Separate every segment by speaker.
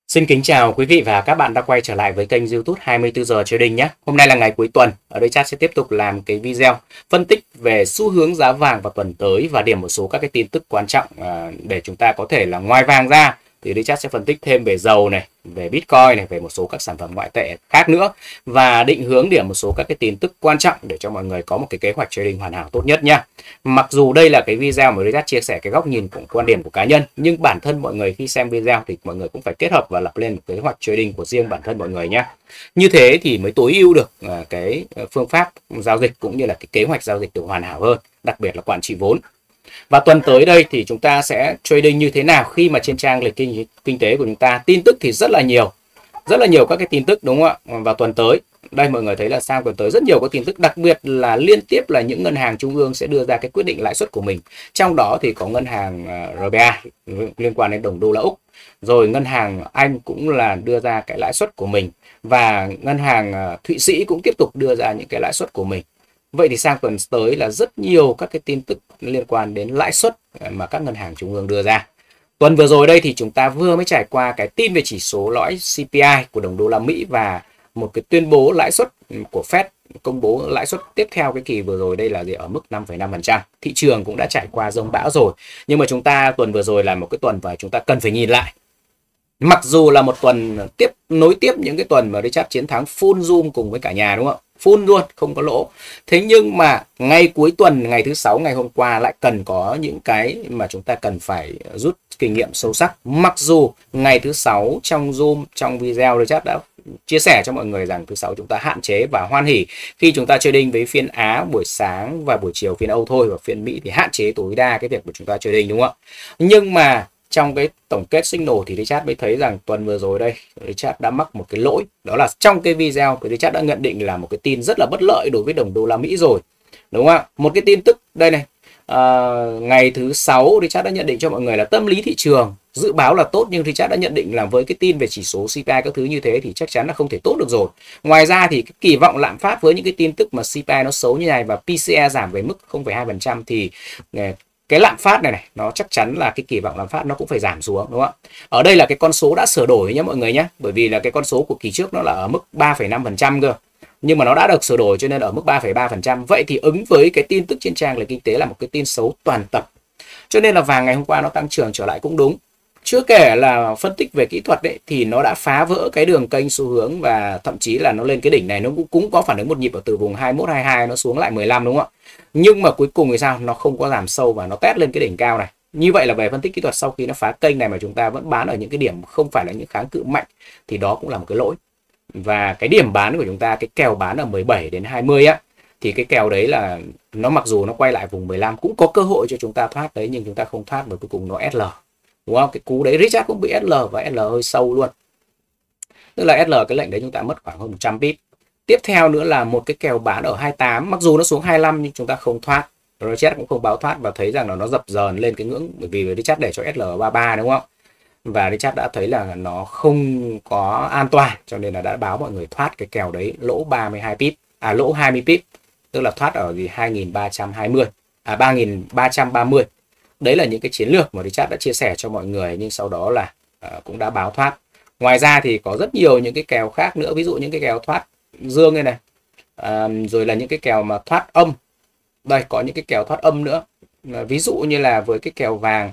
Speaker 1: Xin kính chào quý vị và các bạn đã quay trở lại với kênh YouTube 24 giờ trading nhé. Hôm nay là ngày cuối tuần, ở đây chat sẽ tiếp tục làm cái video phân tích về xu hướng giá vàng vào tuần tới và điểm một số các cái tin tức quan trọng để chúng ta có thể là ngoài vàng ra thì đây chat sẽ phân tích thêm về dầu này, về Bitcoin này, về một số các sản phẩm ngoại tệ khác nữa và định hướng điểm một số các cái tin tức quan trọng để cho mọi người có một cái kế hoạch trading hoàn hảo tốt nhất nha. Mặc dù đây là cái video mà Richard chia sẻ cái góc nhìn của quan điểm của cá nhân, nhưng bản thân mọi người khi xem video thì mọi người cũng phải kết hợp và lập lên một kế hoạch trading của riêng bản thân mọi người nhé. Như thế thì mới tối ưu được cái phương pháp giao dịch cũng như là cái kế hoạch giao dịch được hoàn hảo hơn, đặc biệt là quản trị vốn. Và tuần tới đây thì chúng ta sẽ trading như thế nào khi mà trên trang lịch kinh tế của chúng ta tin tức thì rất là nhiều các cái tin tức, đúng không ạ? Vào tuần tới đây mọi người thấy là sang tuần tới rất nhiều các tin tức, đặc biệt là liên tiếp là những ngân hàng trung ương sẽ đưa ra cái quyết định lãi suất của mình. Trong đó thì có ngân hàng RBA liên quan đến đồng đô la Úc, rồi ngân hàng Anh cũng là đưa ra cái lãi suất của mình, và ngân hàng Thụy Sĩ cũng tiếp tục đưa ra những cái lãi suất của mình. Vậy thì sang tuần tới là rất nhiều các cái tin tức liên quan đến lãi suất mà các ngân hàng trung ương đưa ra. Tuần vừa rồi đây thì chúng ta vừa mới trải qua cái tin về chỉ số lõi CPI của đồng đô la Mỹ và một cái tuyên bố lãi suất của Fed công bố lãi suất tiếp theo cái kỳ vừa rồi đây là ở mức 5,5%. Thị trường cũng đã trải qua dông bão rồi. Nhưng mà chúng ta tuần vừa rồi là một cái tuần và chúng ta cần phải nhìn lại. Mặc dù là một tuần nối tiếp những cái tuần mà Richard chiến thắng full zoom cùng với cả nhà, đúng không? Full luôn, không có lỗ. Thế nhưng mà ngày cuối tuần, ngày thứ Sáu, ngày hôm qua lại cần có những cái mà chúng ta cần phải rút kinh nghiệm sâu sắc. Mặc dù ngày thứ Sáu trong Zoom, trong video Richard đã chia sẻ cho mọi người rằng thứ Sáu chúng ta hạn chế và hoan hỉ khi chúng ta trading với phiên Á buổi sáng và buổi chiều phiên Âu thôi, và phiên Mỹ thì hạn chế tối đa cái việc của chúng ta trading, đúng không ạ? Nhưng mà trong cái tổng kết signal thì Richard mới thấy rằng tuần vừa rồi đây Richard đã mắc một cái lỗi, đó là trong cái video thì Richard đã nhận định là một cái tin rất là bất lợi đối với đồng đô la Mỹ rồi, đúng không ạ? Một cái tin tức đây này, ngày thứ Sáu Richard đã nhận định cho mọi người là tâm lý thị trường dự báo là tốt, nhưng Richard đã nhận định là với cái tin về chỉ số CPI các thứ như thế thì chắc chắn là không thể tốt được rồi. Ngoài ra thì cái kỳ vọng lạm phát với những cái tin tức mà CPI nó xấu như này và PCE giảm về mức 0,2% thì cái lạm phát này nó chắc chắn là cái kỳ vọng lạm phát nó cũng phải giảm xuống, đúng không ạ? Ở đây là cái con số đã sửa đổi nhé mọi người nhé, bởi vì là cái con số của kỳ trước nó là ở mức 3,5% cơ, nhưng mà nó đã được sửa đổi cho nên ở mức 3,3%. Vậy thì ứng với cái tin tức trên trang lịch kinh tế là một cái tin xấu toàn tập, cho nên là vàng ngày hôm qua nó tăng trưởng trở lại cũng đúng. Chưa kể là phân tích về kỹ thuật ấy, thì nó đã phá vỡ cái đường kênh xu hướng và thậm chí là nó lên cái đỉnh này, nó cũng có phản ứng một nhịp ở từ vùng 21, 22 nó xuống lại 15, đúng không ạ? Nhưng mà cuối cùng thì sao? Nó không có giảm sâu và nó test lên cái đỉnh cao này. Như vậy là về phân tích kỹ thuật, sau khi nó phá kênh này mà chúng ta vẫn bán ở những cái điểm không phải là những kháng cự mạnh thì đó cũng là một cái lỗi. Và cái điểm bán của chúng ta, cái kèo bán ở 17 đến 20 á, thì cái kèo đấy là nó mặc dù nó quay lại vùng 15 cũng có cơ hội cho chúng ta thoát đấy, nhưng chúng ta không thoát và cuối cùng nó SL, đúng không? Cái cú đấy Richard cũng bị SL và SL hơi sâu luôn. Tức là SL cái lệnh đấy chúng ta mất khoảng hơn 100 pip. Tiếp theo nữa là một cái kèo bán ở 28, mặc dù nó xuống 25 nhưng chúng ta không thoát. Richard cũng không báo thoát và thấy rằng là nó dập dờn lên cái ngưỡng, bởi vì Richard để cho SL ở 33, đúng không? Và Richard đã thấy là nó không có an toàn cho nên là đã báo mọi người thoát cái kèo đấy lỗ 32 pip, lỗ 20 pip, tức là thoát ở gì 2320, 3330. Đấy là những cái chiến lược mà Richard đã chia sẻ cho mọi người, nhưng sau đó là cũng đã báo thoát. Ngoài ra thì có rất nhiều những cái kèo khác nữa, ví dụ những cái kèo thoát dương đây này, rồi là những cái kèo mà thoát âm. Đây có những cái kèo thoát âm nữa, ví dụ như là với cái kèo vàng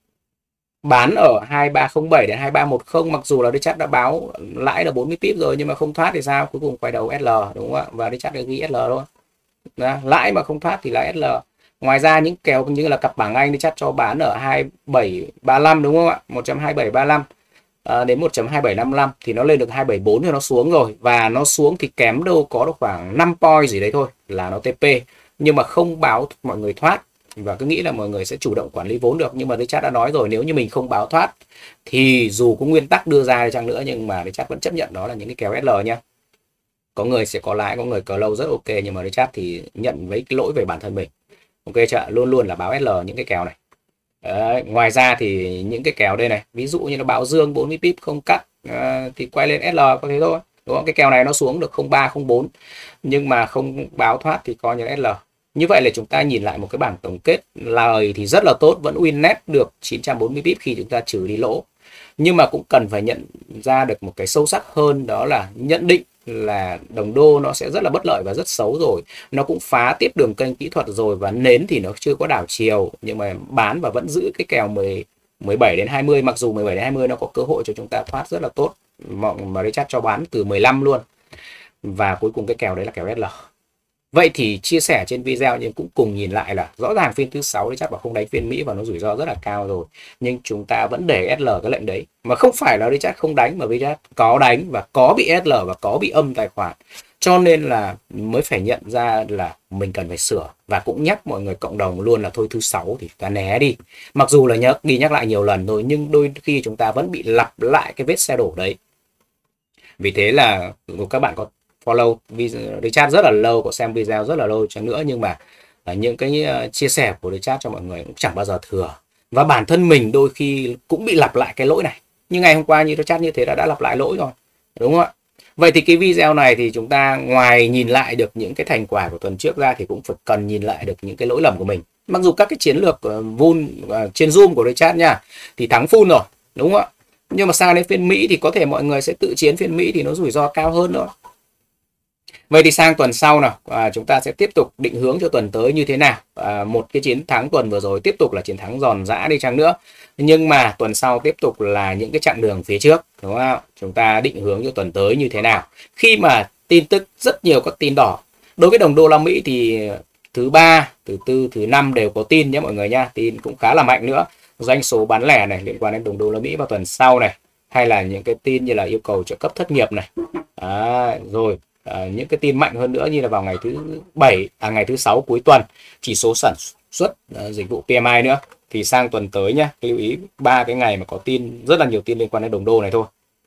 Speaker 1: bán ở 2307 đến 2310, mặc dù là Richard đã báo lãi là 40 pip rồi nhưng mà không thoát thì sao? Cuối cùng quay đầu SL, đúng không ạ? Và Richard đã ghi SL thôi. Đó, lãi mà không thoát thì là SL. Ngoài ra những kèo như là cặp bảng Anh Richard cho bán ở 2735, đúng không ạ? 1.2735 đến 1.2755 thì nó lên được 274 thì nó xuống rồi, và nó xuống thì kém đâu có được khoảng 5 point gì đấy thôi là nó TP, nhưng mà không báo mọi người thoát và cứ nghĩ là mọi người sẽ chủ động quản lý vốn được. Nhưng mà Richard đã nói rồi, nếu như mình không báo thoát thì dù có nguyên tắc đưa ra chăng nữa nhưng mà Richard vẫn chấp nhận đó là những cái kèo SL nha. Có người sẽ có lãi, có người cờ lâu rất ok, nhưng mà Richard thì nhận với cái lỗi về bản thân mình. Ok chưa? Luôn luôn là báo SL những cái kèo này. Đấy, ngoài ra thì những cái kèo đây này, ví dụ như là báo dương 40 pip không cắt thì quay lên SL có thế thôi, đúng không? Cái kèo này nó xuống được 03, 04 nhưng mà không báo thoát thì coi như là SL. Như vậy là chúng ta nhìn lại một cái bảng tổng kết, lời thì rất là tốt, vẫn win net được 940 pip khi chúng ta trừ đi lỗ. Nhưng mà cũng cần phải nhận ra được một cái sâu sắc hơn, đó là nhận định là đồng đô nó sẽ rất là bất lợi và rất xấu rồi. Nó cũng phá tiếp đường kênh kỹ thuật rồi, và nến thì nó chưa có đảo chiều, nhưng mà bán và vẫn giữ cái kèo 17 đến 20. Mặc dù 17 đến 20 nó có cơ hội cho chúng ta thoát rất là tốt, mà Richard cho bán từ 15 luôn. Và cuối cùng cái kèo đấy là kèo SL. Vậy thì chia sẻ trên video nhưng cũng cùng nhìn lại là rõ ràng phiên thứ 6 Richard bảo không đánh phiên Mỹ và nó rủi ro rất là cao rồi, nhưng chúng ta vẫn để SL cái lệnh đấy. Mà không phải là Richard không đánh, mà Richard có đánh và có bị SL và có bị âm tài khoản. Cho nên là mới phải nhận ra là mình cần phải sửa. Và cũng nhắc mọi người cộng đồng luôn là thôi thứ 6 thì ta né đi. Mặc dù là nhắc lại nhiều lần rồi, nhưng đôi khi chúng ta vẫn bị lặp lại cái vết xe đổ đấy. Vì thế là các bạn có follow Richard rất là lâu, có xem video rất là lâu cho nữa, nhưng mà những cái chia sẻ của Richard cho mọi người cũng chẳng bao giờ thừa. Và bản thân mình đôi khi cũng bị lặp lại cái lỗi này. Nhưng ngày hôm qua như Richard như thế đã lặp lại lỗi rồi, đúng không ạ? Vậy thì cái video này thì chúng ta ngoài nhìn lại được những cái thành quả của tuần trước ra thì cũng phải cần nhìn lại được những cái lỗi lầm của mình. Mặc dù các cái chiến lược full trên Zoom của Richard nha thì thắng full rồi, đúng không ạ? Nhưng mà sang đến phiên Mỹ thì có thể mọi người sẽ tự chiến phiên Mỹ thì nó rủi ro cao hơn thôi. Vậy thì sang tuần sau nào, chúng ta sẽ tiếp tục định hướng cho tuần tới như thế nào. Một cái chiến thắng tuần vừa rồi tiếp tục là chiến thắng giòn giã đi chăng nữa, nhưng mà tuần sau tiếp tục là những cái chặng đường phía trước, đúng không? Chúng ta định hướng cho tuần tới như thế nào. Khi mà tin tức rất nhiều các tin đỏ. Đối với đồng đô la Mỹ thì thứ 3, thứ 4, thứ 5 đều có tin nhé mọi người nha. Tin cũng khá là mạnh nữa. Doanh số bán lẻ này liên quan đến đồng đô la Mỹ vào tuần sau này, hay là những cái tin như là yêu cầu trợ cấp thất nghiệp này. Rồi những cái tin mạnh hơn nữa như là vào ngày ngày thứ 6 cuối tuần, chỉ số sản xuất dịch vụ PMI nữa. Thì sang tuần tới nhé, lưu ý 3 cái ngày mà có tin, rất là nhiều tin liên quan đến đồng đô này thôi.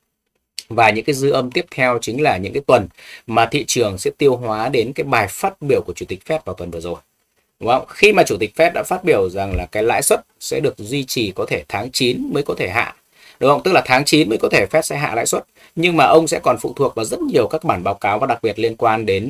Speaker 1: Và những cái dư âm tiếp theo chính là những cái tuần mà thị trường sẽ tiêu hóa đến cái bài phát biểu của Chủ tịch Fed vào tuần vừa rồi. Đúng không? Khi mà Chủ tịch Fed đã phát biểu rằng là cái lãi suất sẽ được duy trì có thể tháng 9 mới có thể hạ. Đúng không? Tức là tháng 9 mới có thể Fed sẽ hạ lãi suất. Nhưng mà ông sẽ còn phụ thuộc vào rất nhiều các bản báo cáo, và đặc biệt liên quan đến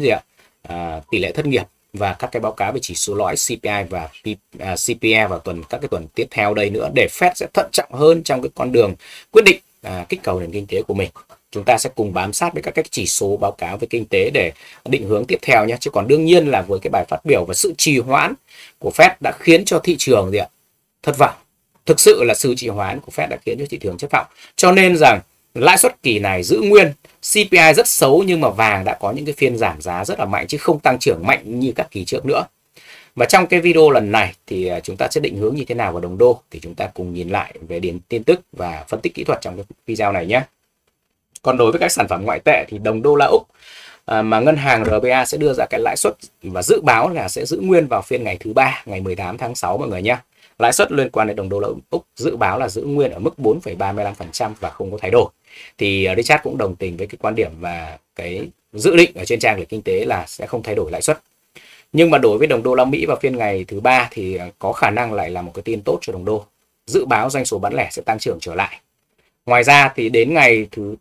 Speaker 1: tỷ lệ thất nghiệp và các cái báo cáo về chỉ số lõi CPI và CPI vào các cái tuần tiếp theo đây nữa, để Fed sẽ thận trọng hơn trong cái con đường quyết định kích cầu nền kinh tế của mình. Chúng ta sẽ cùng bám sát với các cái chỉ số báo cáo về kinh tế để định hướng tiếp theo nhé. Chứ còn đương nhiên là với cái bài phát biểu và sự trì hoãn của Fed đã khiến cho thị trường thất vọng. Thực sự là sự trì hoãn của Fed đã khiến cho thị trường thất vọng. Cho nên rằng lãi suất kỳ này giữ nguyên, CPI rất xấu, nhưng mà vàng đã có những cái phiên giảm giá rất là mạnh chứ không tăng trưởng mạnh như các kỳ trước nữa. Và trong cái video lần này thì chúng ta sẽ định hướng như thế nào vào đồng đô, thì chúng ta cùng nhìn lại về tin tức và phân tích kỹ thuật trong cái video này nhé. Còn đối với các sản phẩm ngoại tệ thì đồng đô la Úc mà ngân hàng RBA sẽ đưa ra cái lãi suất và dự báo là sẽ giữ nguyên vào phiên ngày thứ 3, ngày 18 tháng 6 mọi người nhé. Lãi suất liên quan đến đồng đô la Úc dự báo là giữ nguyên ở mức 4,35% và không có thay đổi. Thì Richard cũng đồng tình với cái quan điểm và cái dự định ở trên trang lịch kinh tế là sẽ không thay đổi lãi suất. Nhưng mà đối với đồng đô la Mỹ vào phiên ngày thứ 3 thì có khả năng lại là một cái tin tốt cho đồng đô. Dự báo doanh số bán lẻ sẽ tăng trưởng trở lại. Ngoài ra thì đến ngày thứ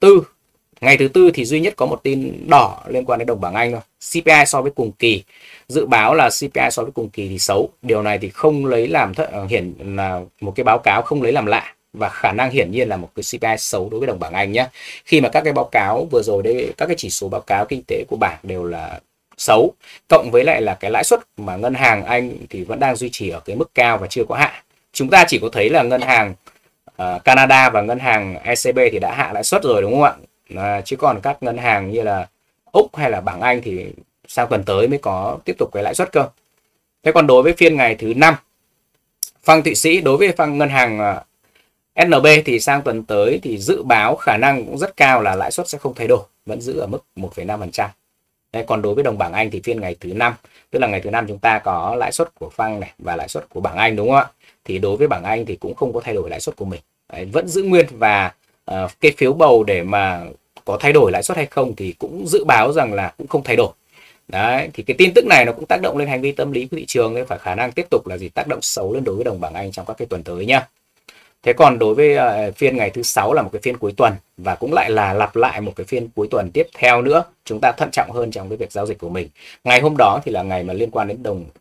Speaker 1: tư thì duy nhất có một tin đỏ liên quan đến đồng bảng Anh thôi. CPI so với cùng kỳ, dự báo là CPI so với cùng kỳ thì xấu. Điều này thì không lấy làm hiển là một cái báo cáo không lấy làm lạ, và khả năng hiển nhiên là một cái CPI xấu đối với đồng bảng Anh nhé. Khi mà các cái báo cáo vừa rồi đây, các cái chỉ số báo cáo kinh tế của bảng đều là xấu, cộng với lại là cái lãi suất mà ngân hàng Anh thì vẫn đang duy trì ở cái mức cao và chưa có hạ. Chúng ta chỉ có thấy là ngân hàng Canada và ngân hàng ECB thì đã hạ lãi suất rồi, đúng không ạ? Chứ còn các ngân hàng như là Úc hay là bảng Anh thì sang tuần tới mới có tiếp tục cái lãi suất cơ. Thế còn đối với phiên ngày thứ 5, Phăng Thụy Sĩ đối với ngân hàng SNB thì sang tuần tới thì dự báo khả năng cũng rất cao là lãi suất sẽ không thay đổi, vẫn giữ ở mức 1,5%. Còn đối với đồng bảng Anh thì phiên ngày thứ 5, tức là ngày thứ 5 chúng ta có lãi suất của Phăng này và lãi suất của bảng Anh, đúng không ạ? Thì đối với bảng Anh thì cũng không có thay đổi lãi suất của mình. Vẫn giữ nguyên, và cái phiếu bầu để mà có thay đổi lãi suất hay không thì cũng dự báo rằng là cũng không thay đổi. Đấy, thì cái tin tức này nó cũng tác động lên hành vi tâm lý của thị trường, nên phải khả năng tiếp tục là tác động xấu lên đối với đồng bảng Anh trong các cái tuần tới nhá. Thế còn đối với phiên ngày thứ 6 là một cái phiên cuối tuần, và cũng lại là lặp lại một cái phiên cuối tuần tiếp theo nữa. Chúng ta thận trọng hơn trong cái việc giao dịch của mình. Ngày hôm đó thì là ngày mà liên quan đến đồng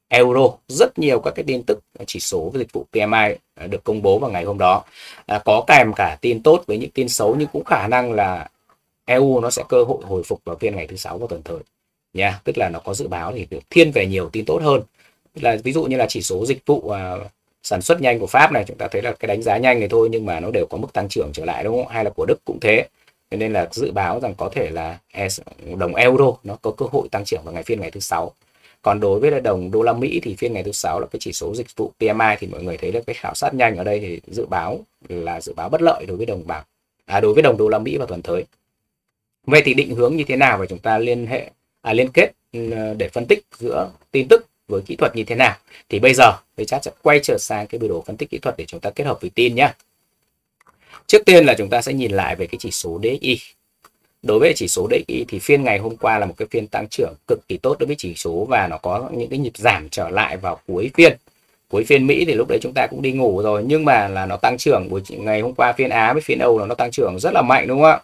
Speaker 1: euro. Rất nhiều các cái tin tức chỉ số về dịch vụ PMI được công bố vào ngày hôm đó. Có kèm cả tin tốt với những tin xấu, nhưng cũng khả năng là EU nó sẽ cơ hội hồi phục vào phiên ngày thứ sáu vào tuần tới nha. Tức là nó có dự báo thì được thiên về nhiều tin tốt hơn. Là ví dụ như là chỉ số dịch vụ sản xuất nhanh của Pháp này, chúng ta thấy là cái đánh giá nhanh này thôi nhưng mà nó đều có mức tăng trưởng trở lại, đúng không? Hay là của Đức cũng thế. Cho nên là dự báo rằng có thể là đồng euro nó có cơ hội tăng trưởng vào phiên ngày thứ sáu. Còn đối với là đồng đô la Mỹ thì phiên ngày thứ sáu là cái chỉ số dịch vụ PMI, thì mọi người thấy là cái khảo sát nhanh ở đây thì dự báo bất lợi đối với đối với đồng đô la Mỹ vào tuần tới. Vậy thì định hướng như thế nào và chúng ta liên kết để phân tích giữa tin tức với kỹ thuật như thế nào? Thì bây giờ tôi chắc sẽ quay trở sang cái biểu đồ phân tích kỹ thuật để chúng ta kết hợp với tin nhé. Trước tiên là chúng ta sẽ nhìn lại về cái chỉ số DXY. Đối với chỉ số DXY thì phiên ngày hôm qua là một cái phiên tăng trưởng cực kỳ tốt đối với chỉ số, và nó có những cái nhịp giảm trở lại vào cuối phiên Mỹ thì lúc đấy chúng ta cũng đi ngủ rồi, nhưng mà là nó tăng trưởng ngày hôm qua phiên Á với phiên Âu là nó tăng trưởng rất là mạnh, đúng không ạ?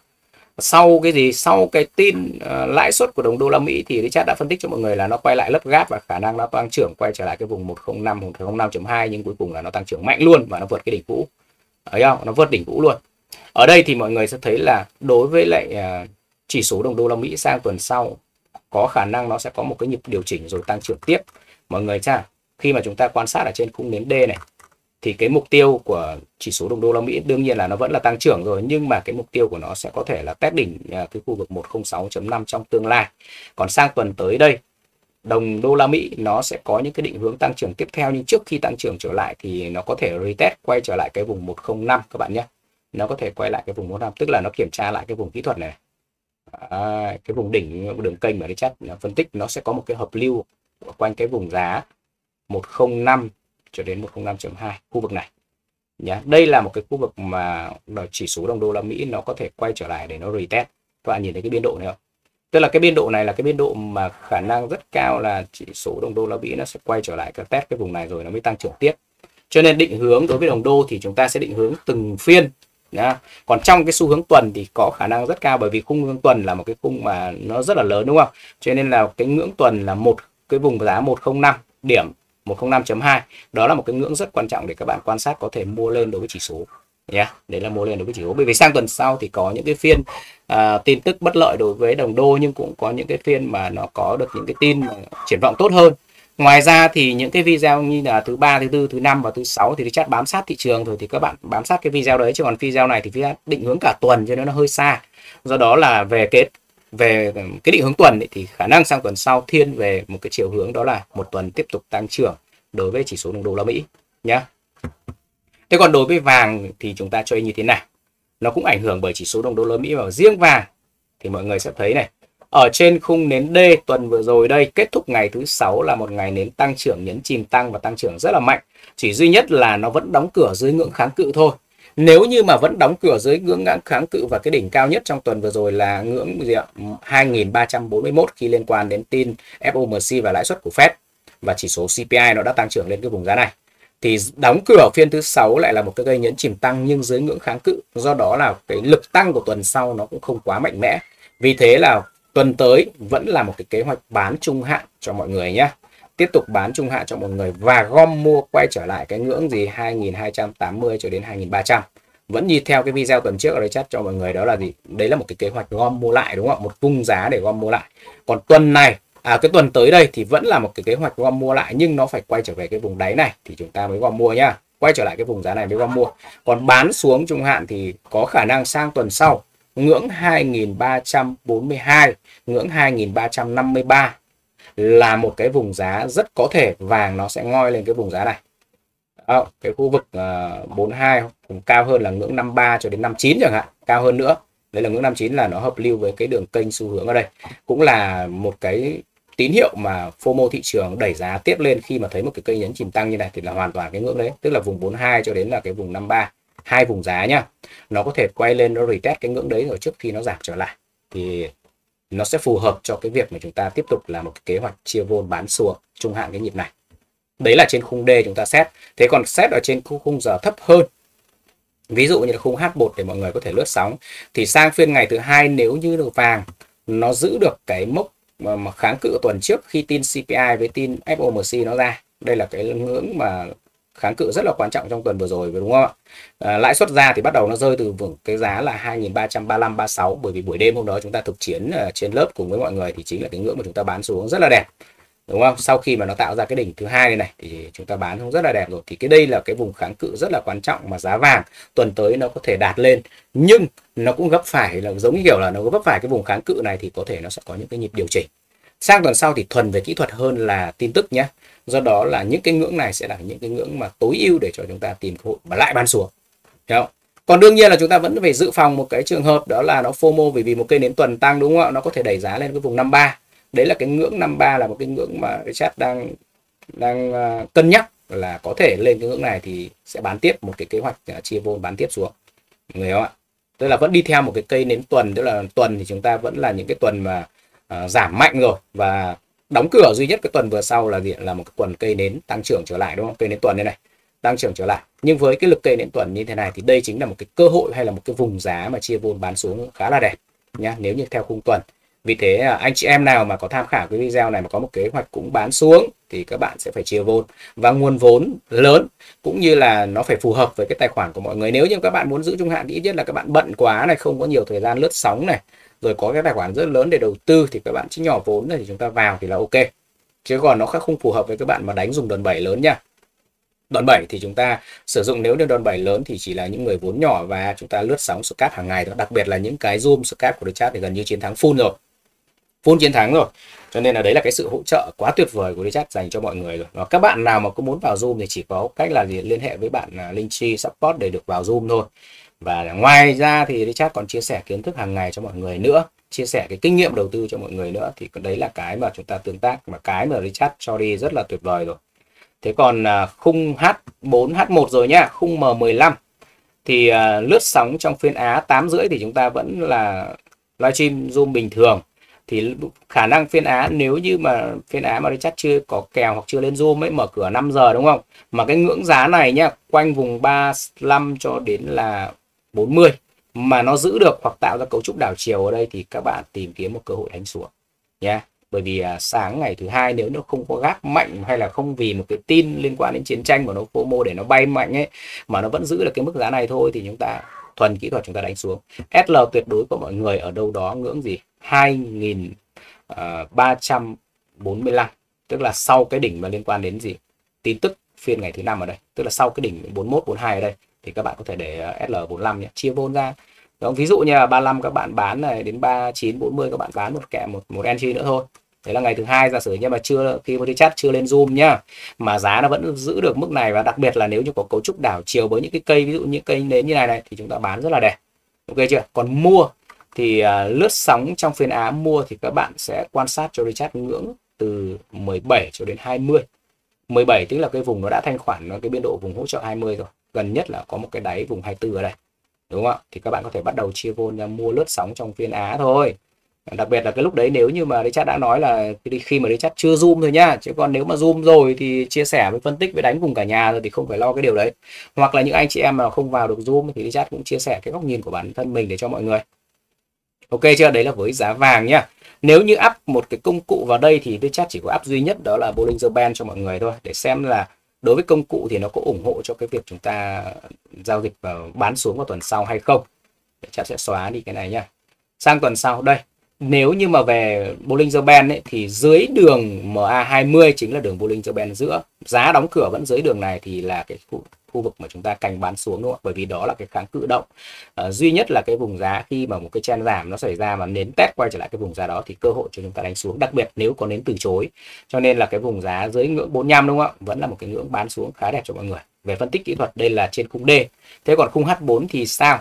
Speaker 1: Sau cái tin lãi suất của đồng đô la Mỹ thì Richard đã phân tích cho mọi người là nó quay lại lấp gáp và khả năng nó tăng trưởng quay trở lại cái vùng 105 105.2, nhưng cuối cùng là nó tăng trưởng mạnh luôn và nó vượt cái đỉnh cũ. Thấy không? Nó vượt đỉnh cũ luôn. Ở đây thì mọi người sẽ thấy là đối với lại chỉ số đồng đô la Mỹ sang tuần sau có khả năng nó sẽ có một cái nhịp điều chỉnh rồi tăng trưởng tiếp. Mọi người khi mà chúng ta quan sát ở trên khung nến D này thì cái mục tiêu của chỉ số đồng đô la Mỹ đương nhiên là nó vẫn là tăng trưởng rồi, nhưng mà cái mục tiêu của nó sẽ có thể là test đỉnh cái khu vực 106.5 trong tương lai. Còn sang tuần tới đây, đồng đô la Mỹ nó sẽ có những cái định hướng tăng trưởng tiếp theo, nhưng trước khi tăng trưởng trở lại thì nó có thể retest quay trở lại cái vùng 105 các bạn nhé. Nó có thể quay lại cái vùng 105, tức là nó kiểm tra lại cái vùng kỹ thuật này. Cái vùng đỉnh đường kênh mà Richard phân tích nó sẽ có một cái hợp lưu quanh cái vùng giá 105 cho đến 105.2, khu vực này nhé. Đây là một cái khu vực mà chỉ số đồng đô la Mỹ nó có thể quay trở lại để nó retest. Các bạn nhìn thấy cái biên độ này không? Tức là cái biên độ này là cái biên độ mà khả năng rất cao là chỉ số đồng đô la Mỹ nó sẽ quay trở lại cái test cái vùng này rồi nó mới tăng trưởng tiếp. Cho nên định hướng đối với đồng đô thì chúng ta sẽ định hướng từng phiên. Còn trong cái xu hướng tuần thì có khả năng rất cao, bởi vì khung hướng tuần là một cái khung mà nó rất là lớn, đúng không? Cho nên là cái ngưỡng tuần là một cái vùng giá 105 điểm, 105.2. Đó là một cái ngưỡng rất quan trọng để các bạn quan sát có thể mua lên đối với chỉ số. Đấy là mua lên đối với chỉ số. Bởi vì sang tuần sau thì có những cái phiên tin tức bất lợi đối với đồng đô, nhưng cũng có những cái phiên mà nó có được những cái tin triển vọng tốt hơn. Ngoài ra thì những cái video như là thứ 3, thứ 4, thứ 5 và thứ 6 thì Richard bám sát thị trường rồi, thì các bạn bám sát cái video đấy, chứ còn video này thì định hướng cả tuần cho nên nó hơi xa. Do đó là về cái định hướng tuần thì khả năng sang tuần sau thiên về một cái chiều hướng đó là một tuần tiếp tục tăng trưởng đối với chỉ số đồng đô la Mỹ nhé. Thế còn đối với vàng thì chúng ta chơi như thế nào? Nó cũng ảnh hưởng bởi chỉ số đồng đô la Mỹ, và riêng vàng thì mọi người sẽ thấy này, ở trên khung nến D tuần vừa rồi đây, kết thúc ngày thứ 6 là một ngày nến tăng trưởng nhấn chìm tăng và tăng trưởng rất là mạnh. Chỉ duy nhất là nó vẫn đóng cửa dưới ngưỡng kháng cự thôi. Nếu như mà vẫn đóng cửa dưới ngưỡng kháng cự và cái đỉnh cao nhất trong tuần vừa rồi là ngưỡng 2.341 khi liên quan đến tin FOMC và lãi suất của Fed, và chỉ số CPI nó đã tăng trưởng lên cái vùng giá này, thì đóng cửa phiên thứ 6 lại là một cái gây nhấn chìm tăng nhưng dưới ngưỡng kháng cự. Do đó là cái lực tăng của tuần sau nó cũng không quá mạnh mẽ. Vì thế là tuần tới vẫn là một cái kế hoạch bán trung hạn cho mọi người nhé. Tiếp tục bán trung hạn cho mọi người và gom mua quay trở lại cái ngưỡng 2.280 cho đến 2.300. Vẫn như theo cái video tuần trước ở đây chat cho mọi người, đó là đấy là một cái kế hoạch gom mua lại, đúng không ạ? Một vùng giá để gom mua lại. Còn tuần này, cái tuần tới đây thì vẫn là một cái kế hoạch gom mua lại, nhưng nó phải quay trở về cái vùng đáy này thì chúng ta mới gom mua nhá. Quay trở lại cái vùng giá này mới gom mua. Còn bán xuống trung hạn thì có khả năng sang tuần sau ngưỡng 2.342, ngưỡng 2.353 là một cái vùng giá rất có thể vàng nó sẽ ngoi lên cái vùng giá này. Cái khu vực 42 cũng cao hơn là ngưỡng 53 cho đến 59 chẳng hạn, cao hơn nữa. Đấy là ngưỡng 59 là nó hợp lưu với cái đường kênh xu hướng ở đây. Cũng là một cái tín hiệu mà FOMO thị trường đẩy giá tiếp lên khi mà thấy một cái cây nhấn chìm tăng như này thì là hoàn toàn cái ngưỡng đấy, tức là vùng 42 cho đến là cái vùng 53, hai vùng giá nhá. Nó có thể quay lên nó retest cái ngưỡng đấy rồi trước khi nó giảm trở lại, thì nó sẽ phù hợp cho cái việc mà chúng ta tiếp tục là một cái kế hoạch chia vol bán xuống trung hạn cái nhịp này. Đấy là trên khung D chúng ta xét. Thế còn xét ở trên khung giờ thấp hơn, ví dụ như là khung H1 để mọi người có thể lướt sóng, thì sang phiên ngày thứ hai nếu như được vàng nó giữ được cái mốc mà kháng cự tuần trước khi tin CPI với tin FOMC nó ra. Đây là cái ngưỡng mà kháng cự rất là quan trọng trong tuần vừa rồi, đúng không ạ? Lãi suất ra thì bắt đầu nó rơi từ cái giá là 2335-36, bởi vì buổi đêm hôm đó chúng ta thực chiến trên lớp cùng với mọi người thì chính là cái ngưỡng mà chúng ta bán xuống rất là đẹp, đúng không? Sau khi mà nó tạo ra cái đỉnh thứ hai này thì chúng ta bán xuống rất là đẹp rồi. Thì cái đây là cái vùng kháng cự rất là quan trọng mà giá vàng tuần tới nó có thể đạt lên, nhưng nó cũng gấp phải, là giống như kiểu là nó gấp phải cái vùng kháng cự này thì có thể nó sẽ có những cái nhịp điều chỉnh. Sang tuần sau thì thuần về kỹ thuật hơn là tin tức nhé. Do đó là những cái ngưỡng này sẽ là những cái ngưỡng mà tối ưu để cho chúng ta tìm cơ hội và lại bán xuống. Hiểu không? Còn đương nhiên là chúng ta vẫn phải dự phòng một cái trường hợp đó là nó FOMO, bởi vì một cây nến tuần tăng, đúng không ạ? Nó có thể đẩy giá lên cái vùng 53. Đấy là cái ngưỡng 53 là một cái ngưỡng mà Richard đang cân nhắc là có thể lên cái ngưỡng này thì sẽ bán tiếp một cái kế hoạch chia vôn bán tiếp xuống. Người không ạ? Tức là vẫn đi theo một cái cây nến tuần, tức là tuần thì chúng ta vẫn là những cái tuần mà giảm mạnh rồi, và đóng cửa duy nhất cái tuần vừa sau là gì? Là một cái tuần cây nến tăng trưởng trở lại, đúng không? Cây nến tuần đây này tăng trưởng trở lại. Nhưng với cái lực cây nến tuần như thế này thì đây chính là một cái cơ hội hay là một cái vùng giá mà chia vôn bán xuống khá là đẹp nhá, nếu như theo khung tuần. Vì thế anh chị em nào mà có tham khảo cái video này mà có một kế hoạch cũng bán xuống thì các bạn sẽ phải chia vôn và nguồn vốn lớn, cũng như là nó phải phù hợp với cái tài khoản của mọi người. Nếu như các bạn muốn giữ trung hạn, ít nhất là các bạn bận quá này, không có nhiều thời gian lướt sóng này, rồi có cái tài khoản rất lớn để đầu tư thì các bạn chỉ nhỏ vốn này thì chúng ta vào thì là ok. Chứ còn nó không phù hợp với các bạn mà đánh dùng đòn bẩy lớn nha. Đòn bẩy thì chúng ta sử dụng, nếu như đòn bẩy lớn thì chỉ là những người vốn nhỏ và chúng ta lướt sóng scalp hàng ngày thôi. Đặc biệt là những cái zoom scalp của Richard thì gần như chiến thắng full rồi, full chiến thắng rồi. Cho nên là đấy là cái sự hỗ trợ quá tuyệt vời của Richard dành cho mọi người rồi. Và các bạn nào mà có muốn vào Zoom thì chỉ có cách là liên hệ với bạn Linktree Support để được vào Zoom thôi. Và ngoài ra thì Richard còn chia sẻ kiến thức hàng ngày cho mọi người nữa, chia sẻ cái kinh nghiệm đầu tư cho mọi người nữa. Thì đấy là cái mà chúng ta tương tác, mà cái mà Richard cho đi rất là tuyệt vời rồi. Thế còn khung H4, H1 rồi nhá, khung M15 thì lướt sóng trong phiên Á 8 rưỡi thì chúng ta vẫn là livestream Zoom bình thường. Thì khả năng phiên Á, nếu như mà phiên Á mà Richard chưa có kèo hoặc chưa lên Zoom ấy, mở cửa 5 giờ đúng không? Mà cái ngưỡng giá này nhá, quanh vùng 35 cho đến là 40 mà nó giữ được hoặc tạo ra cấu trúc đảo chiều ở đây thì các bạn tìm kiếm một cơ hội đánh xuống nhé. Bởi vì sáng ngày thứ hai nếu nó không có gap mạnh hay là không vì một cái tin liên quan đến chiến tranh mà nó FOMO để nó bay mạnh ấy, mà nó vẫn giữ được cái mức giá này thôi thì chúng ta thuần kỹ thuật chúng ta đánh xuống. SL tuyệt đối của mọi người ở đâu đó ngưỡng gì? 2345, tức là sau cái đỉnh mà liên quan đến gì? Tin tức phiên ngày thứ 5 ở đây, tức là sau cái đỉnh 41 42 ở đây thì các bạn có thể để SL45 nhé, chia vôn ra. Đó, ví dụ như là 35 các bạn bán này, đến 39 40 các bạn bán một kẹ một entry nữa thôi. Đấy là ngày thứ hai, giả sử nhưng mà khi mà Richard chưa lên Zoom nhá, mà giá nó vẫn giữ được mức này, và đặc biệt là nếu như có cấu trúc đảo chiều với những cái cây, ví dụ những cây nến như này thì chúng ta bán rất là đẹp. Ok chưa? Còn mua thì lướt sóng trong phiên Á mua thì các bạn sẽ quan sát cho Richard ngưỡng từ 17 cho đến 20. 17 tức là cái vùng nó đã thanh khoản cái biên độ vùng hỗ trợ 20 rồi. Gần nhất là có một cái đáy vùng 24 ở đây. Đúng không ạ? Thì các bạn có thể bắt đầu chia vôn ra mua lướt sóng trong phiên Á thôi. Đặc biệt là cái lúc đấy nếu như mà Richard đã nói là khi mà Richard chưa zoom thôi nhá. Chứ còn nếu mà zoom rồi thì chia sẻ với phân tích với đánh cùng cả nhà rồi thì không phải lo cái điều đấy. Hoặc là những anh chị em mà không vào được zoom thì Richard cũng chia sẻ cái góc nhìn của bản thân mình để cho mọi người. Ok chưa? Đấy là với giá vàng nhá. Nếu như áp một cái công cụ vào đây thì Richard chỉ có áp duy nhất đó là Bollinger Band cho mọi người thôi, để xem là đối với công cụ thì nó có ủng hộ cho cái việc chúng ta giao dịch và bán xuống vào tuần sau hay không. Richard sẽ xóa đi cái này nhá. Sang tuần sau đây, nếu như mà về Bollinger Band ấy, thì dưới đường MA20 chính là đường Bollinger Band giữa. Giá đóng cửa vẫn dưới đường này thì là cái khu vực mà chúng ta canh bán xuống, đúng không? Bởi vì đó là cái kháng cự động. Duy nhất là cái vùng giá khi mà một cái trend giảm nó xảy ra và nến test quay trở lại cái vùng giá đó thì cơ hội cho chúng ta đánh xuống, đặc biệt nếu có nến từ chối. Cho nên là cái vùng giá dưới ngưỡng 45 đúng không ạ? Vẫn là một cái ngưỡng bán xuống khá đẹp cho mọi người. Về phân tích kỹ thuật đây là trên khung D. Thế còn khung H4 thì sao?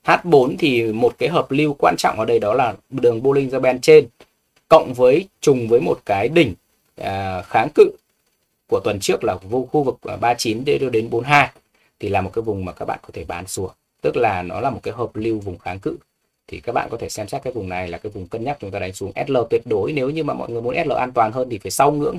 Speaker 1: H4 thì một cái hợp lưu quan trọng ở đây đó là đường Bollinger Band trên cộng với trùng với một cái đỉnh kháng cự của tuần trước là khu vực 39 đến 42 thì là một cái vùng mà các bạn có thể bán xuống, tức là nó là một cái hợp lưu vùng kháng cự. Thì các bạn có thể xem xét cái vùng này là cái vùng cân nhắc chúng ta đánh xuống. SL tuyệt đối nếu như mà mọi người muốn SL an toàn hơn thì phải sau ngưỡng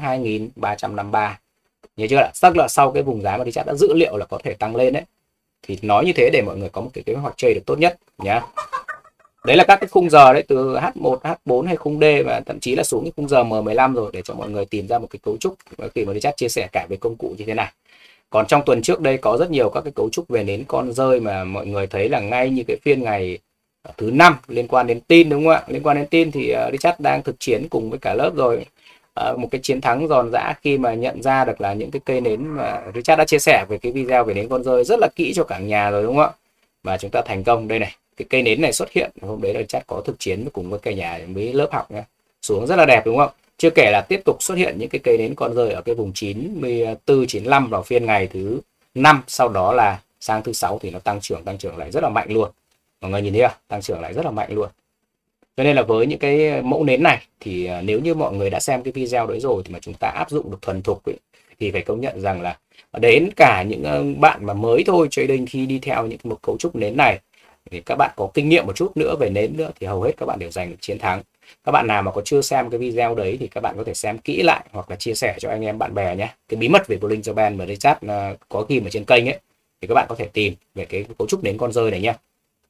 Speaker 1: 2353. Nhớ chưa ạ? Tức là sau cái vùng giá mà Richard đã dự liệu là có thể tăng lên đấy. Thì nói như thế để mọi người có một cái kế hoạch trade được tốt nhất nhá. Đấy là các cái khung giờ đấy, từ H1, H4 hay khung D, và thậm chí là xuống cái khung giờ M15 rồi, để cho mọi người tìm ra một cái cấu trúc khi mà Richard chia sẻ cả về công cụ như thế này. Còn trong tuần trước đây có rất nhiều các cái cấu trúc về nến con rơi mà mọi người thấy là ngay như cái phiên ngày thứ 5 liên quan đến tin, đúng không ạ? Liên quan đến tin thì Richard đang thực chiến cùng với cả lớp rồi. Một cái chiến thắng giòn giã khi mà nhận ra được là những cái cây nến mà Richard đã chia sẻ về cái video về nến con rơi rất là kỹ cho cả nhà rồi, đúng không ạ? Và chúng ta thành công. Đây này, cái cây nến này xuất hiện hôm đấy là Richard có thực chiến cùng với cả nhà với lớp học nhé, xuống rất là đẹp, đúng không? Chưa kể là tiếp tục xuất hiện những cái cây nến con rơi ở cái vùng 94, 95 vào phiên ngày thứ 5, sau đó là sang thứ 6 thì nó tăng trưởng lại rất là mạnh luôn. Mọi người nhìn thấy à? Tăng trưởng lại rất là mạnh luôn. Cho nên là với những cái mẫu nến này thì nếu như mọi người đã xem cái video đấy rồi thì mà chúng ta áp dụng được thuần thục ấy, thì phải công nhận rằng là đến cả những bạn mà mới thôi trading, khi đi theo những một cấu trúc nến này thì các bạn có kinh nghiệm một chút nữa về nến nữa thì hầu hết các bạn đều giành được chiến thắng. Các bạn nào mà có chưa xem cái video đấy thì các bạn có thể xem kỹ lại hoặc là chia sẻ cho anh em bạn bè nhé. Cái bí mật về Bollinger Band mà Richard có ghi ở trên kênh ấy thì các bạn có thể tìm về cái cấu trúc nến con rơi này nhé.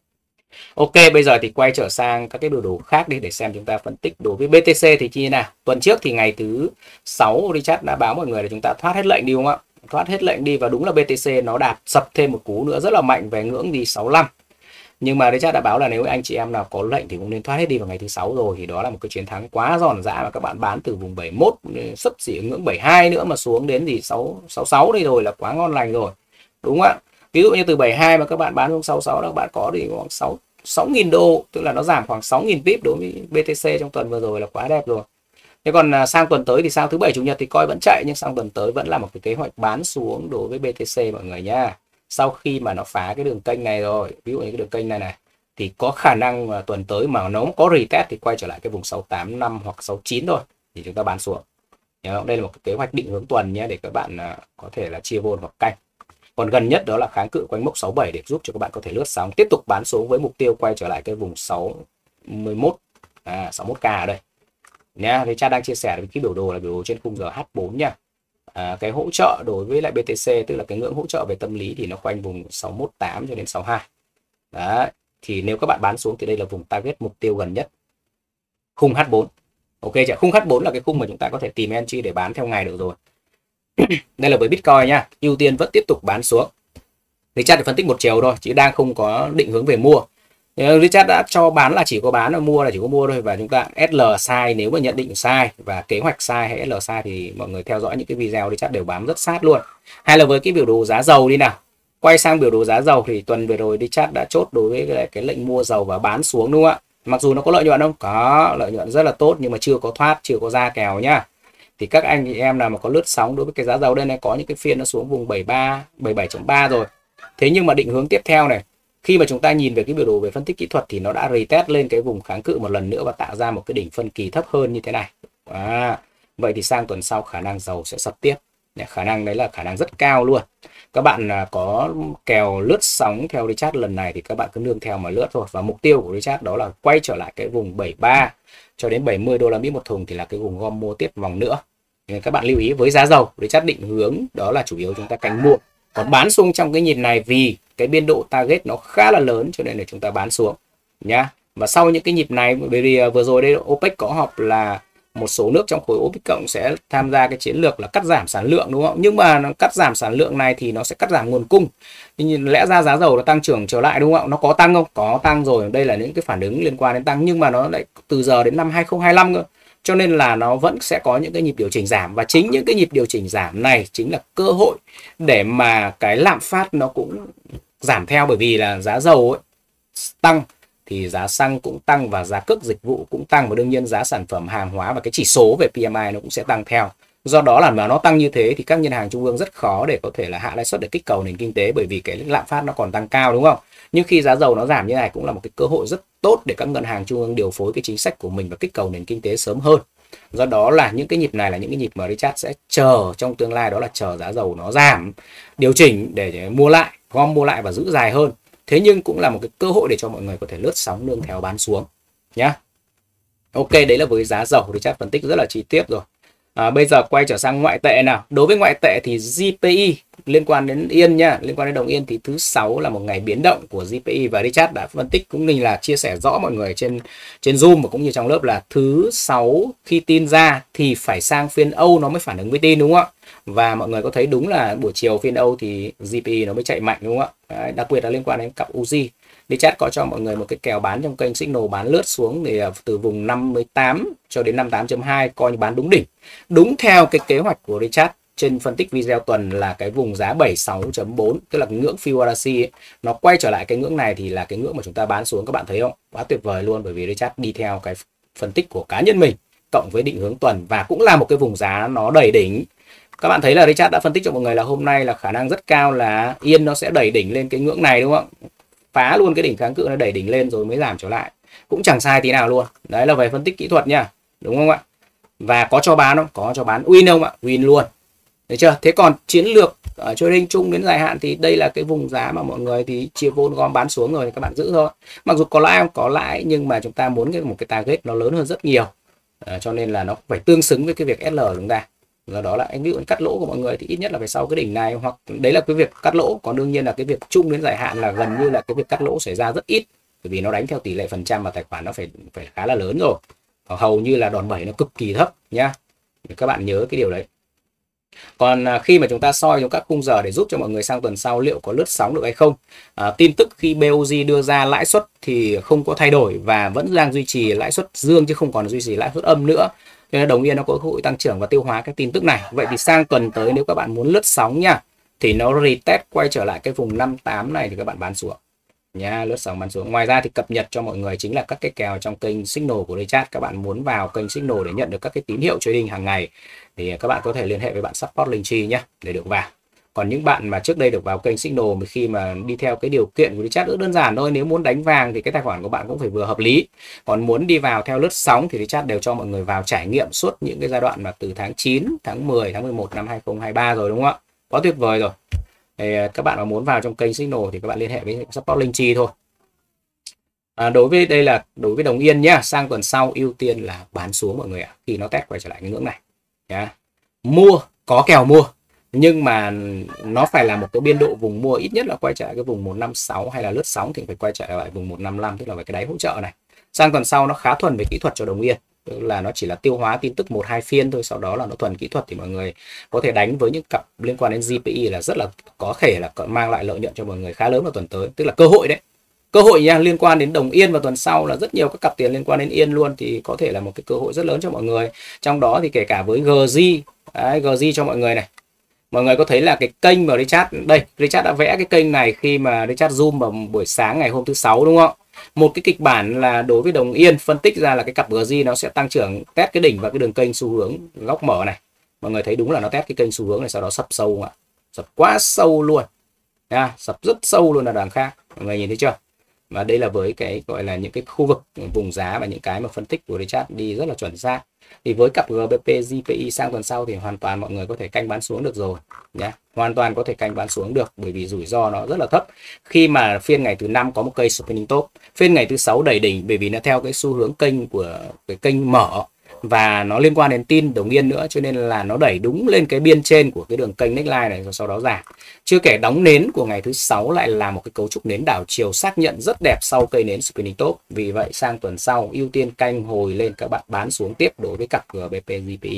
Speaker 1: Ok, bây giờ thì quay trở sang các cái biểu đồ khác đi để xem chúng ta phân tích đối với BTC thì như thế nào. Tuần trước thì ngày thứ 6 Richard đã báo mọi người là chúng ta thoát hết lệnh đi, đúng không ạ? Thoát hết lệnh đi và đúng là BTC nó đạp sập thêm một cú nữa rất là mạnh về ngưỡng đi 65. Nhưng mà Richard đã báo là nếu anh chị em nào có lệnh thì cũng nên thoát hết đi vào ngày thứ 6 rồi, thì đó là một cái chiến thắng quá giòn giã mà các bạn bán từ vùng 71 sấp xỉ ngưỡng 72 nữa mà xuống đến gì 66 đây rồi là quá ngon lành rồi. Đúng không ạ? Ví dụ như từ 72 mà các bạn bán xuống 66 là các bạn có thì khoảng 6.000 đô, tức là nó giảm khoảng 6.000 pip đối với BTC trong tuần vừa rồi là quá đẹp rồi. Thế còn sang tuần tới thì sang thứ bảy chủ nhật thì coi vẫn chạy, nhưng sang tuần tới vẫn là một cái kế hoạch bán xuống đối với BTC mọi người nha. Sau khi mà nó phá cái đường kênh này rồi, ví dụ như cái đường kênh này này, thì có khả năng mà tuần tới mà nó có retest thì quay trở lại cái vùng 685 hoặc 69 thôi thì chúng ta bán xuống. Đây là một cái kế hoạch định hướng tuần nhé, để các bạn có thể là chia vôn hoặc canh. Còn gần nhất đó là kháng cự quanh mốc 67 để giúp cho các bạn có thể lướt sóng, tiếp tục bán xuống với mục tiêu quay trở lại cái vùng 61 61k ở đây nhá. Thì cha đang chia sẻ với cái biểu đồ là biểu đồ trên khung giờ H4 nha. Cái hỗ trợ đối với lại BTC, tức là cái ngưỡng hỗ trợ về tâm lý thì nó quanh vùng 618 cho đến 62. Đấy, thì nếu các bạn bán xuống thì đây là vùng target mục tiêu gần nhất, khung H4. Ok chưa? Khung H4 là cái khung mà chúng ta có thể tìm entry để bán theo ngày được rồi. Đây là với Bitcoin nha, ưu tiên vẫn tiếp tục bán xuống. Richard để phân tích một chiều thôi, chứ đang không có định hướng về mua. Richard đã cho bán là chỉ có bán, và mua là chỉ có mua thôi. Và chúng ta SL sai nếu mà nhận định sai và kế hoạch sai hay SL sai thì mọi người theo dõi những cái video Richard đều bám rất sát luôn. Hay là với cái biểu đồ giá dầu đi nào. Quay sang biểu đồ giá dầu thì tuần vừa rồi Richard đã chốt đối với cái lệnh mua dầu và bán xuống, đúng không ạ? Mặc dù nó có lợi nhuận không? Có, lợi nhuận rất là tốt nhưng mà chưa có thoát, chưa có ra kèo nhá. Thì các anh chị em nào mà có lướt sóng đối với cái giá dầu đây này, có những cái phiên nó xuống vùng 73, 77.3 rồi. Thế nhưng mà định hướng tiếp theo này, khi mà chúng ta nhìn về cái biểu đồ về phân tích kỹ thuật thì nó đã retest lên cái vùng kháng cự một lần nữa và tạo ra một cái đỉnh phân kỳ thấp hơn như thế này. Vậy thì sang tuần sau khả năng dầu sẽ sập tiếp. Khả năng đấy là khả năng rất cao luôn. Các bạn có kèo lướt sóng theo Richard lần này thì các bạn cứ nương theo mà lướt thôi. Và mục tiêu của Richard đó là quay trở lại cái vùng 73 cho đến 70 đô la Mỹ một thùng thì là cái vùng gom mua tiếp vòng nữa. Nên các bạn lưu ý với giá dầu, Richard định hướng đó là chủ yếu chúng ta canh mua. Còn bán xuống trong cái nhịp này vì cái biên độ target nó khá là lớn cho nên là chúng ta bán xuống nhá. Và sau những cái nhịp này, bởi vì vừa rồi đây OPEC có họp là một số nước trong khối OPEC cộng sẽ tham gia cái chiến lược là cắt giảm sản lượng, đúng không? Nhưng mà nó cắt giảm sản lượng này thì nó sẽ cắt giảm nguồn cung. Nhưng lẽ ra giá dầu nó tăng trưởng trở lại, đúng không? Nó có tăng không? Có tăng rồi. Đây là những cái phản ứng liên quan đến tăng, nhưng mà nó lại từ giờ đến năm 2025 cơ. Cho nên là nó vẫn sẽ có những cái nhịp điều chỉnh giảm, và chính những cái nhịp điều chỉnh giảm này chính là cơ hội để mà cái lạm phát nó cũng giảm theo, bởi vì là giá dầu ấy tăng thì giá xăng cũng tăng và giá cước dịch vụ cũng tăng, và đương nhiên giá sản phẩm hàng hóa và cái chỉ số về PMI nó cũng sẽ tăng theo. Do đó là mà nó tăng như thế thì các ngân hàng trung ương rất khó để có thể là hạ lãi suất để kích cầu nền kinh tế, bởi vì cái lạm phát nó còn tăng cao, đúng không? Nhưng khi giá dầu nó giảm như này cũng là một cái cơ hội rất tốt để các ngân hàng trung ương điều phối cái chính sách của mình và kích cầu nền kinh tế sớm hơn. Do đó là những cái nhịp này là những cái nhịp mà Richard sẽ chờ trong tương lai, đó là chờ giá dầu nó giảm, điều chỉnh để mua lại, gom mua lại và giữ dài hơn. Thế nhưng cũng là một cái cơ hội để cho mọi người có thể lướt sóng nương theo bán xuống nhá. Ok, đấy là với giá dầu Richard phân tích rất là chi tiết rồi. Bây giờ quay trở sang ngoại tệ nào. Đối với ngoại tệ thì GPI liên quan đến Yên nha, liên quan đến đồng Yên thì thứ sáu là một ngày biến động của GPI, và Richard đã phân tích cũng như là chia sẻ rõ mọi người trên Zoom và cũng như trong lớp là thứ sáu khi tin ra thì phải sang phiên Âu nó mới phản ứng với tin, đúng không ạ? Và mọi người có thấy đúng là buổi chiều phiên Âu thì GPI nó mới chạy mạnh, đúng không ạ? Đấy, đặc biệt là liên quan đến cặp Uzi. Richard có cho mọi người một cái kèo bán trong kênh Signal bán lướt xuống thì từ vùng 58 cho đến 58.2 coi như bán đúng đỉnh. Đúng theo cái kế hoạch của Richard trên phân tích video tuần là cái vùng giá 76.4, tức là cái ngưỡng Fibonacci ấy, nó quay trở lại cái ngưỡng này thì là cái ngưỡng mà chúng ta bán xuống, các bạn thấy không? Quá tuyệt vời luôn, bởi vì Richard đi theo cái phân tích của cá nhân mình cộng với định hướng tuần và cũng là một cái vùng giá nó đẩy đỉnh. Các bạn thấy là Richard đã phân tích cho mọi người là hôm nay là khả năng rất cao là Yên nó sẽ đẩy đỉnh lên cái ngưỡng này, đúng không? Phá luôn cái đỉnh kháng cự, nó đẩy đỉnh lên rồi mới giảm trở lại. Cũng chẳng sai tí nào luôn. Đấy là về phân tích kỹ thuật nha, đúng không ạ? Và có cho bán không? Có cho bán win không ạ? Win luôn. Được chưa? Thế còn chiến lược ở trading chung đến dài hạn thì đây là cái vùng giá mà mọi người thì chia vốn gom bán xuống rồi, các bạn giữ thôi. Mặc dù có lãi không? Có lãi, nhưng mà chúng ta muốn một cái target nó lớn hơn rất nhiều. Cho nên là nó phải tương xứng với cái việc SL của chúng ta. Do đó là ví dụ cắt lỗ của mọi người thì ít nhất là phải sau cái đỉnh này, hoặc đấy là cái việc cắt lỗ. Còn đương nhiên là cái việc chung đến dài hạn là gần như là cái việc cắt lỗ xảy ra rất ít, bởi vì nó đánh theo tỷ lệ phần trăm và tài khoản nó phải khá là lớn rồi. Hầu như là đòn bẩy nó cực kỳ thấp nhá. Các bạn nhớ cái điều đấy. Còn khi mà chúng ta soi trong các khung giờ để giúp cho mọi người sang tuần sau liệu có lướt sóng được hay không, tin tức khi BOJ đưa ra lãi suất thì không có thay đổi và vẫn đang duy trì lãi suất dương chứ không còn duy trì lãi suất âm nữa. Cho nên đồng Yên nó có cơ hội tăng trưởng và tiêu hóa cái tin tức này. Vậy thì sang tuần tới nếu các bạn muốn lướt sóng nha, thì nó retest quay trở lại cái vùng 58 này thì các bạn bán xuống nha, lướt sóng bán xuống. Ngoài ra thì cập nhật cho mọi người chính là các cái kèo trong kênh Signal của Richard. Các bạn muốn vào kênh Signal để nhận được các cái tín hiệu trading hàng ngày thì các bạn có thể liên hệ với bạn support Linktree nhé để được vào. Còn những bạn mà trước đây được vào kênh Signal khi mà đi theo cái điều kiện của Richard rất đơn giản thôi, nếu muốn đánh vàng thì cái tài khoản của bạn cũng phải vừa hợp lý. Còn muốn đi vào theo lướt sóng thì Richard đều cho mọi người vào trải nghiệm suốt những cái giai đoạn mà từ tháng 9, tháng 10, tháng 11 năm 2023 rồi, đúng không ạ? Quá tuyệt vời rồi. Thì các bạn mà muốn vào trong kênh Signal thì các bạn liên hệ với support Linktree thôi. Đối với đồng Yên nhá, sang tuần sau ưu tiên là bán xuống mọi người ạ, khi nó test quay trở lại cái ngưỡng này nhá. Mua có kèo mua, nhưng mà nó phải là một cái biên độ vùng mua ít nhất là quay trở lại cái vùng 156, hay là lướt sóng thì phải quay trở lại vùng 155, tức là về cái đáy hỗ trợ này. Sang tuần sau nó khá thuần về kỹ thuật cho đồng Yên, tức là nó chỉ là tiêu hóa tin tức 1-2 phiên thôi, sau đó là nó thuần kỹ thuật thì mọi người có thể đánh với những cặp liên quan đến GPI là rất là có thể là mang lại lợi nhuận cho mọi người khá lớn vào tuần tới, tức là cơ hội đấy. Cơ hội nha, liên quan đến đồng Yên vào tuần sau là rất nhiều các cặp tiền liên quan đến Yên luôn, thì có thể là một cái cơ hội rất lớn cho mọi người. Trong đó thì kể cả với GJ, GJ cho mọi người này. Mọi người có thấy là cái kênh mà Richard đã vẽ cái kênh này khi mà Richard zoom vào buổi sáng ngày hôm thứ Sáu, đúng không? Một cái kịch bản là đối với đồng Yên phân tích ra là cái cặp GJ nó sẽ tăng trưởng test cái đỉnh và cái đường kênh xu hướng góc mở này. Mọi người thấy đúng là nó test cái kênh xu hướng này, sau đó sập sâu ạ. Sập quá sâu luôn. Sập rất sâu luôn là đằng khác. Mọi người nhìn thấy chưa? Và đây là với cái gọi là những cái khu vực vùng giá và những cái mà phân tích của Richard đi rất là chuẩn xác. Thì với cặp GBP GPI sang tuần sau thì hoàn toàn mọi người có thể canh bán xuống được rồi nhé. Hoàn toàn có thể canh bán xuống được, bởi vì rủi ro nó rất là thấp. Khi mà phiên ngày thứ 5 có một cây spinning top, phiên ngày thứ 6 đẩy đỉnh, bởi vì nó theo cái xu hướng kênh của cái kênh mở và nó liên quan đến tin đồng Yên nữa, cho nên là nó đẩy đúng lên cái biên trên của cái đường kênh neckline này rồi sau đó giảm. Chưa kể đóng nến của ngày thứ 6 lại là một cái cấu trúc nến đảo chiều xác nhận rất đẹp sau cây nến spinning top. Vì vậy sang tuần sau ưu tiên canh hồi lên, các bạn bán xuống tiếp đối với cặp GBP GPI.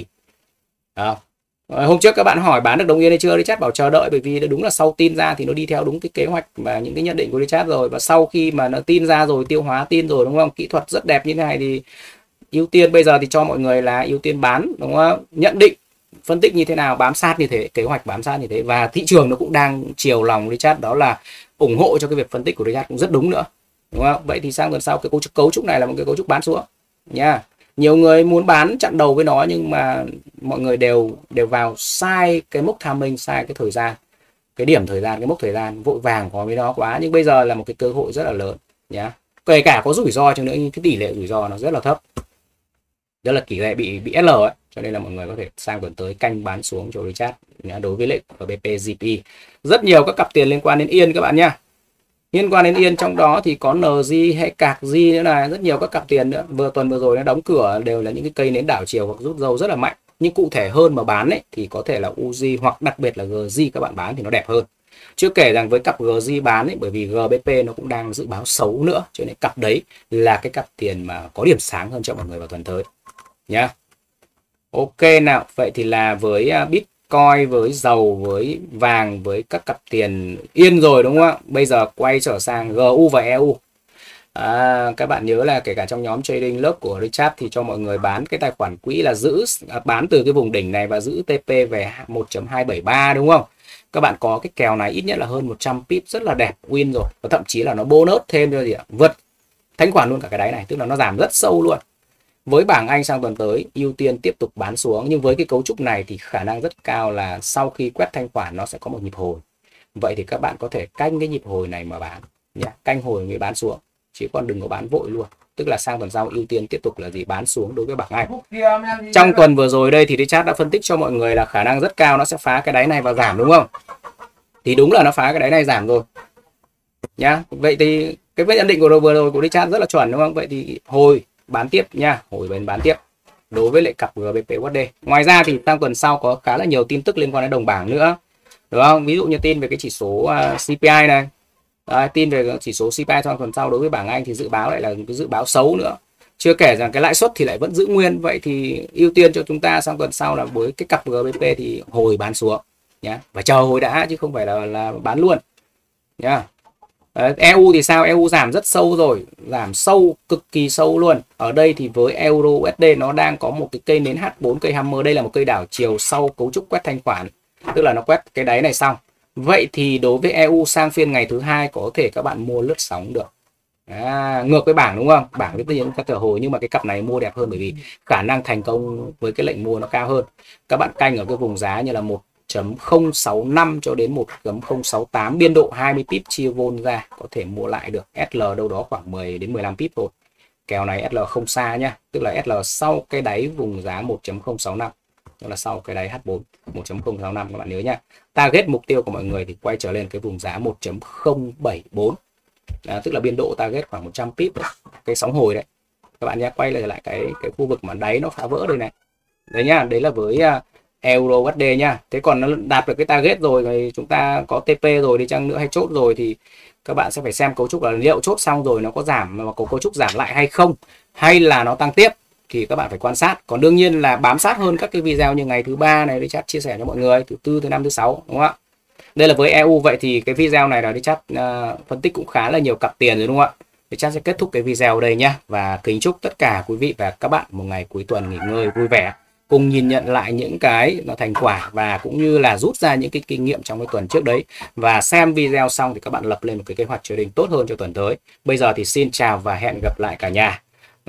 Speaker 1: Hôm trước các bạn hỏi bán được đồng Yên hay chưa, Richard bảo chờ đợi, bởi vì đúng là sau tin ra thì nó đi theo đúng cái kế hoạch và những cái nhận định của Richard rồi. Và sau khi mà nó tin ra rồi, tiêu hóa tin rồi, đúng không, kỹ thuật rất đẹp như thế này thì ưu tiên bây giờ thì cho mọi người là ưu tiên bán, đúng không? Nhận định phân tích như thế nào, bám sát như thế, kế hoạch bám sát như thế, và thị trường nó cũng đang chiều lòng Richard, đó là ủng hộ cho cái việc phân tích của Richard cũng rất đúng nữa, đúng không? Vậy thì sang tuần sau cái cấu trúc này là một cái cấu trúc bán xuống nha. Nhiều người muốn bán chặn đầu với nó, nhưng mà mọi người đều vào sai cái mốc timing, sai cái thời gian, cái điểm thời gian, cái mốc thời gian, vội vàng có với nó quá. Nhưng bây giờ là một cái cơ hội rất là lớn nhá. Kể cả có rủi ro chăng nữa, nhưng cái tỷ lệ rủi ro nó rất là thấp, đó là tỷ lệ bị L ấy. Cho nên là mọi người có thể sang tuần tới canh bán xuống cho Richard đối với lệnh của BP GP. Rất nhiều các cặp tiền liên quan đến Yên các bạn nhá. Liên quan đến Yên trong đó thì có NG hay cạc G nữa này, rất nhiều các cặp tiền nữa. Tuần vừa rồi nó đóng cửa đều là những cái cây nến đảo chiều hoặc rút dâu rất là mạnh. Nhưng cụ thể hơn mà bán ấy, thì có thể là Uzi hoặc đặc biệt là GJ các bạn bán thì nó đẹp hơn. Chưa kể rằng với cặp GJ bán ấy, bởi vì GBP nó cũng đang dự báo xấu nữa, cho nên cặp đấy là cái cặp tiền mà có điểm sáng hơn cho mọi người vào tuần tới nhá. Ok nào, vậy thì là với Bitcoin, với dầu, với vàng, với các cặp tiền yên rồi đúng không ạ? Bây giờ quay trở sang GU và EU. Các bạn nhớ là kể cả trong nhóm trading lớp của Richard thì cho mọi người bán cái tài khoản quỹ là bán từ cái vùng đỉnh này và giữ TP về 1.273 đúng không? Các bạn có cái kèo này ít nhất là hơn 100 pip rất là đẹp win rồi, và thậm chí là nó bonus thêm cho gì ạ? Vượt thanh khoản luôn cả cái đáy này, tức là nó giảm rất sâu luôn. Với bảng Anh sang tuần tới ưu tiên tiếp tục bán xuống, nhưng với cái cấu trúc này thì khả năng rất cao là sau khi quét thanh khoản nó sẽ có một nhịp hồi. Vậy thì các bạn có thể canh cái nhịp hồi này mà bán nhé, canh hồi mới bán xuống, chứ còn đừng có bán vội luôn. Tức là sang tuần sau ưu tiên tiếp tục là gì? Bán xuống đối với bảng Anh. Trong tuần vừa rồi đây thì Richard đã phân tích cho mọi người là khả năng rất cao nó sẽ phá cái đáy này và giảm đúng không? Thì đúng là nó phá cái đáy này giảm rồi nhá. Vậy thì cái nhận định của vừa rồi của Richard rất là chuẩn đúng không? Vậy thì hồi bán tiếp nha, hồi bên bán tiếp đối với lại cặp GBP USD. Ngoài ra thì sang tuần sau có khá là nhiều tin tức liên quan đến đồng bảng nữa, đúng không? Ví dụ như tin về cái chỉ số CPI này. Đấy, tin về chỉ số CPI trong tuần sau đối với bảng Anh thì dự báo lại là cái dự báo xấu nữa. Chưa kể rằng cái lãi suất thì lại vẫn giữ nguyên. Vậy thì ưu tiên cho chúng ta sang tuần sau là với cái cặp GBP thì hồi bán xuống nhá, và chờ hồi đã chứ không phải là bán luôn nhá. EU thì sao? EU giảm rất sâu rồi, giảm sâu, cực kỳ sâu luôn. Ở đây thì với Euro USD nó đang có một cái cây nến H4, cây hammer. Đây là một cây đảo chiều sau cấu trúc quét thanh khoản, tức là nó quét cái đáy này xong. Vậy thì đối với EU sang phiên ngày thứ hai có thể các bạn mua lướt sóng được. Ngược với bảng đúng không? Bảng tất nhiên các trở hồi, nhưng mà cái cặp này mua đẹp hơn bởi vì khả năng thành công với cái lệnh mua nó cao hơn. Các bạn canh ở cái vùng giá như là 1.065 cho đến 1.068, biên độ 20 pip chia vol ra, có thể mua lại được. SL đâu đó khoảng 10 đến 15 pip thôi. Kèo này SL không xa nhá, tức là SL sau cái đáy vùng giá 1.065, tức là sau cái đáy H4 1.065 các bạn nhớ nhá. Target mục tiêu của mọi người thì quay trở lên cái vùng giá 1.074. Tức là biên độ target khoảng 100 pip đấy, cái sóng hồi đấy. Các bạn nhé, quay lại cái khu vực mà đáy nó phá vỡ đây này. Đấy nhá, đấy là với Euro USD nha. Thế còn nó đạt được cái target rồi thì chúng ta có TP rồi đi chăng nữa hay chốt rồi thì các bạn sẽ phải xem cấu trúc là liệu chốt xong rồi nó có giảm mà có cấu trúc giảm lại hay không, hay là nó tăng tiếp, thì các bạn phải quan sát. Còn đương nhiên là bám sát hơn các cái video như ngày thứ ba này Richard chia sẻ cho mọi người, thứ tư, thứ năm, thứ sáu, đúng không ạ? Đây là với EU. Vậy thì cái video này là Richard phân tích cũng khá là nhiều cặp tiền rồi đúng không ạ? Richard sẽ kết thúc cái video ở đây nhé, và kính chúc tất cả quý vị và các bạn một ngày cuối tuần nghỉ ngơi vui vẻ, cùng nhìn nhận lại những cái nó thành quả và cũng như là rút ra những cái kinh nghiệm trong cái tuần trước đấy, và xem video xong thì các bạn lập lên một cái kế hoạch trading tốt hơn cho tuần tới. Bây giờ thì xin chào và hẹn gặp lại cả nhà.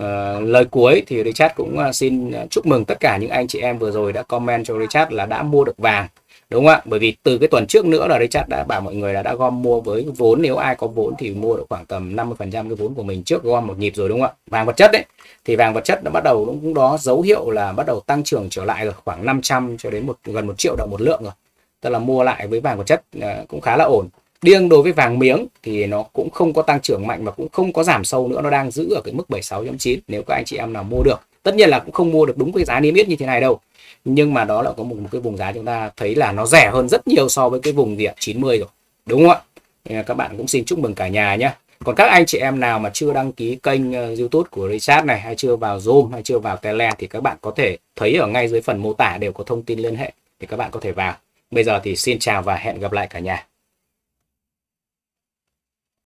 Speaker 1: Lời cuối thì Richard cũng xin chúc mừng tất cả những anh chị em vừa rồi đã comment cho Richard là đã mua được vàng, đúng không ạ? Bởi vì từ cái tuần trước nữa là Richard đã bảo mọi người là đã gom mua với vốn, nếu ai có vốn thì mua được khoảng tầm 50% cái vốn của mình trước gom một nhịp rồi, đúng không ạ? Vàng vật chất đấy, thì vàng vật chất đã bắt đầu cũng đó dấu hiệu là bắt đầu tăng trưởng trở lại rồi, khoảng 500 cho đến gần 1 triệu đồng một lượng rồi. Tức là mua lại với vàng vật chất cũng khá là ổn. Riêng đối với vàng miếng thì nó cũng không có tăng trưởng mạnh và cũng không có giảm sâu nữa, nó đang giữ ở cái mức 76.9. Nếu các anh chị em nào mua được, tất nhiên là cũng không mua được đúng cái giá niêm yết như thế này đâu, nhưng mà đó là có một cái vùng giá chúng ta thấy là nó rẻ hơn rất nhiều so với cái vùng 90 rồi, đúng không ạ? Các bạn cũng xin chúc mừng cả nhà nhé. Còn các anh chị em nào mà chưa đăng ký kênh YouTube của Richard này, hay chưa vào Zoom, hay chưa vào Telegram, thì các bạn có thể thấy ở ngay dưới phần mô tả đều có thông tin liên hệ, thì các bạn có thể vào. Bây giờ thì xin chào và hẹn gặp lại cả nhà.